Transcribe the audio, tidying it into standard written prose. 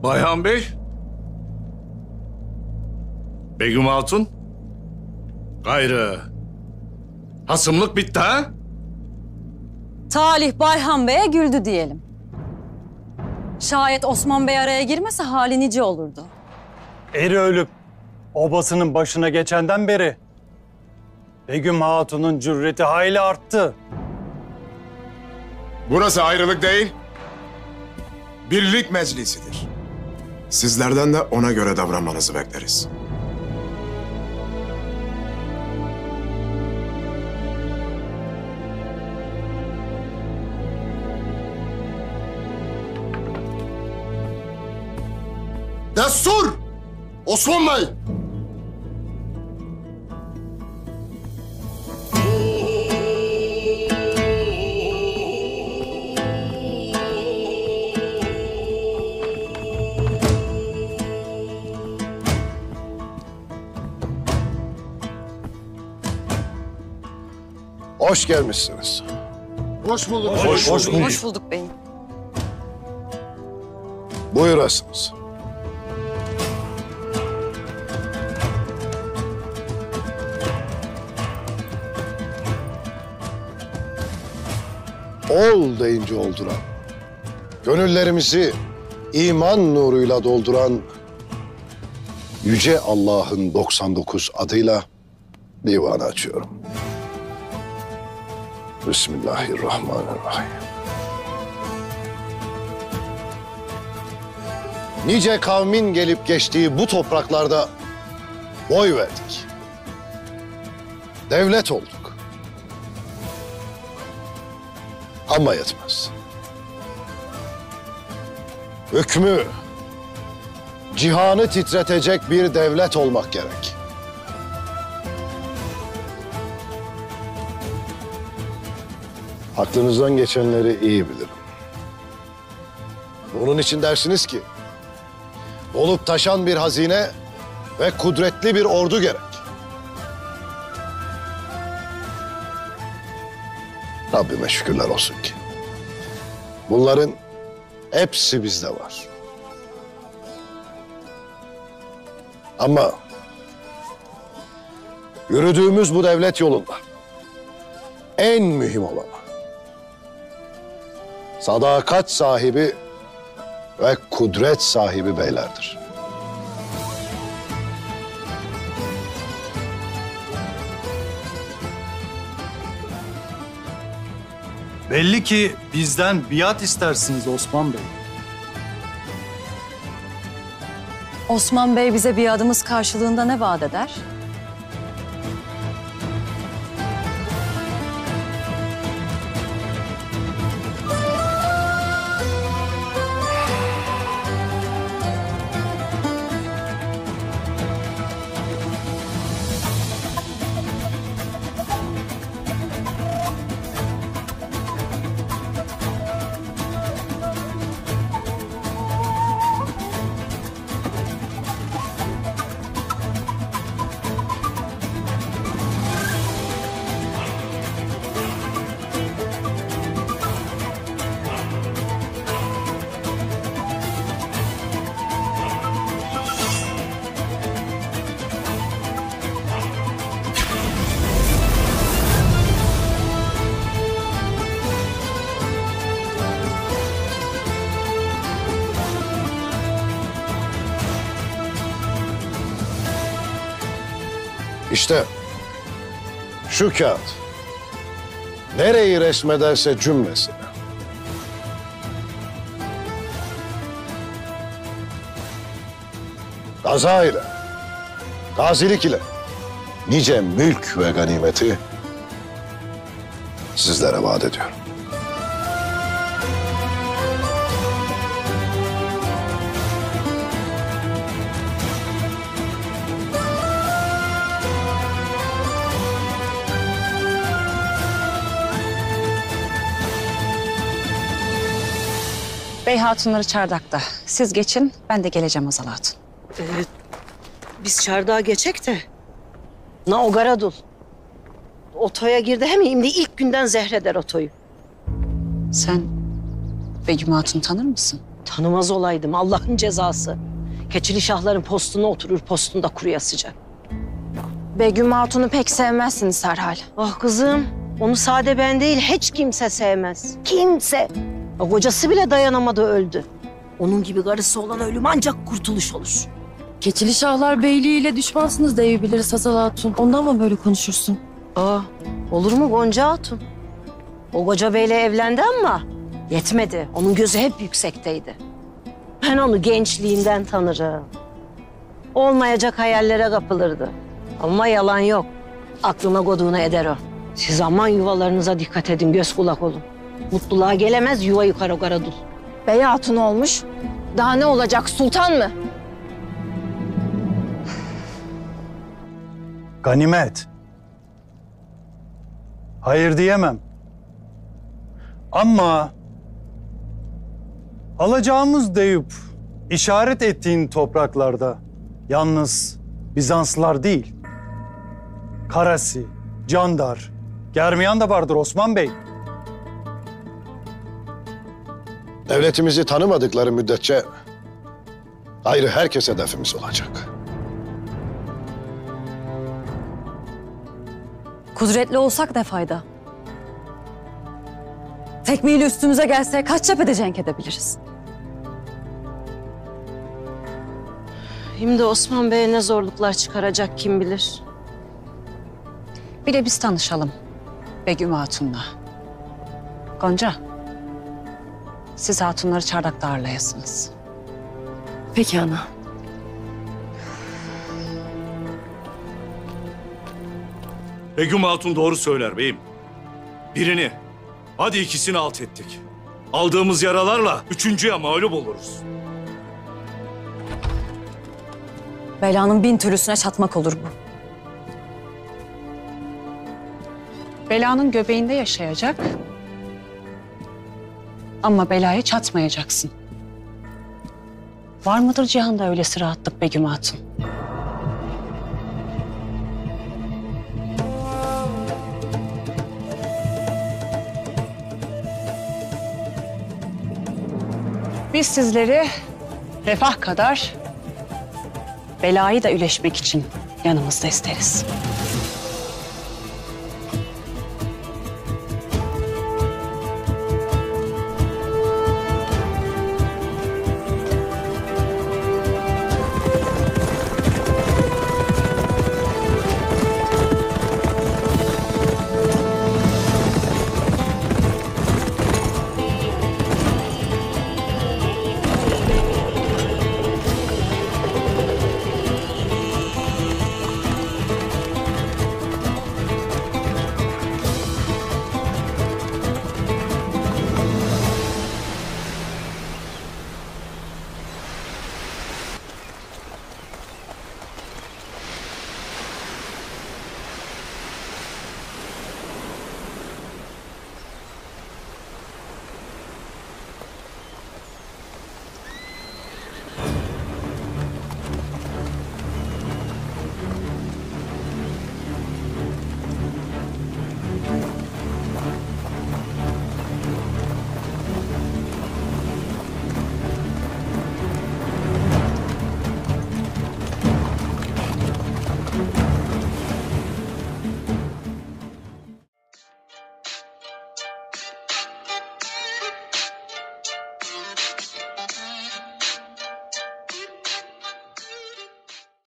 Bayhan Bey. Begüm Hatun. Gayrı. Hasımlık bitti ha? Talih Bayhan Bey'e güldü diyelim. Şayet Osman Bey araya girmese hali nice olurdu. Eri ölüp obasının başına geçenden beri Begüm Hatun'un cürreti hayli arttı. Burası ayrılık değil, birlik meclisidir. Sizlerden de ona göre davranmanızı bekleriz. Destur! Osman Bey! Hoş gelmişsiniz. Hoş bulduk. Hoş bulduk. Hoş bulduk beyim. Buyurasınız. Ol deyince olduran, gönüllerimizi iman nuruyla dolduran Yüce Allah'ın 99 adıyla divanı açıyorum. Bismillahirrahmanirrahim. Nice kavmin gelip geçtiği bu topraklarda boy verdik. Devlet olduk. Ama yetmez. Hükmü, cihanı titretecek bir devlet olmak gerek. Aklınızdan geçenleri iyi bilirim. Bunun için dersiniz ki, olup taşan bir hazine ve kudretli bir ordu gerek. Rabbime şükürler olsun ki bunların hepsi bizde var. Ama yürüdüğümüz bu devlet yolunda en mühim olan sadakat sahibi ve kudret sahibi beylerdir. Belli ki bizden biat istersiniz Osman Bey. Osman Bey bize bir adımız karşılığında ne vaat eder? İşte şu kağıt nereyi resmederse cümlesine gaza ile, gazilik ile nice mülk ve ganimeti sizlere vaat ediyorum. Bey hatunları çardakta. Siz geçin, ben de geleceğim Azal Hatun. Biz çardağa geçek de. Na o Garadul. Otoya girdi hem şimdi ilk günden zehreder otoyu. Sen Begüm Hatun tanır mısın? Tanımaz olaydım Allah'ın cezası. Keçili şahların postuna oturur, postunda kuruya sıcak. Begüm Hatun'u pek sevmezsiniz herhal. Ah kızım, onu sade ben değil hiç kimse sevmez. Kimse. O kocası bile dayanamadı öldü. Onun gibi karısı olan ölüm ancak kurtuluş olur. Keçili Şahlar Beyliği ile düşmansınız diyebiliriz Hazal Hatun. Ondan mı böyle konuşursun? Aa, olur mu Gonca Hatun? O koca beyle evlendi ama yetmedi. Onun gözü hep yüksekteydi. Ben onu gençliğinden tanırım. Olmayacak hayallere kapılırdı. Ama yalan yok. Aklına koduğunu eder o. Siz aman yuvalarınıza dikkat edin, göz kulak olun. Mutluluğa gelemez, yuva yukarı o Karadul. Bey Hatun olmuş. Daha ne olacak, sultan mı? Ganimet. Hayır diyemem. Ama alacağımız deyip işaret ettiğin topraklarda yalnız Bizanslılar değil, Karasi, Candar, Germiyan da vardır Osman Bey. Devletimizi tanımadıkları müddetçe ayrı herkes hedefimiz olacak. Kudretli olsak ne fayda? Tekmeyle üstümüze gelse kaç cephede cenk edebiliriz? Şimdi Osman Bey'e ne zorluklar çıkaracak kim bilir. Bir de biz tanışalım Begüm Hatun'la. Gonca, siz hatunları çardakta ağırlayasınız. Peki ana. Begüm Hatun doğru söyler beyim. Birini, hadi ikisini alt ettik. Aldığımız yaralarla üçüncüye mağlup oluruz. Belanın bin türlüsüne çatmak olur bu. Belanın göbeğinde yaşayacak ama belaya çatmayacaksın. Var mıdır cihanda öylesi rahatlık Begüm Hatun? Biz sizleri refah kadar belayı da üleşmek için yanımızda isteriz.